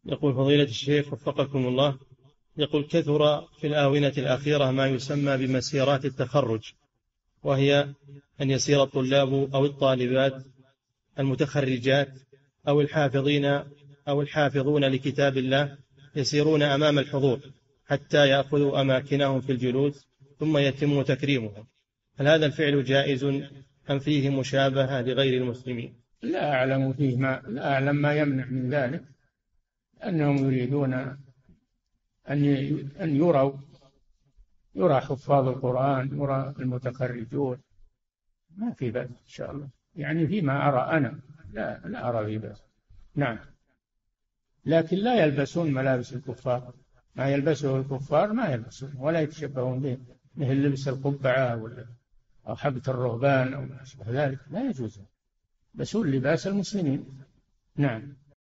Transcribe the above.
يقول فضيلة الشيخ وفقكم الله، يقول كثر في الآونة الأخيرة ما يسمى بمسيرات التخرج، وهي أن يسير الطلاب أو الطالبات المتخرجات أو الحافظون لكتاب الله يسيرون أمام الحضور حتى يأخذوا أماكنهم في الجلوس ثم يتم تكريمهم. هل هذا الفعل جائز أم فيه مشابهة لغير المسلمين؟ لا أعلم ما يمنع من ذلك، أنهم يريدون أن يرى حفاظ القرآن، يرى المتخرجون، ما في بأس إن شاء الله، يعني فيما أرى أنا لا أرى في بأس. نعم، لكن لا يلبسون ملابس الكفار، ما يلبسه الكفار ما يلبسون ولا يتشبهون به، مثل لبس القبعة أو حبة الرهبان أو ما أشبه ذلك، لا يجوز، يلبسون لباس المسلمين. نعم.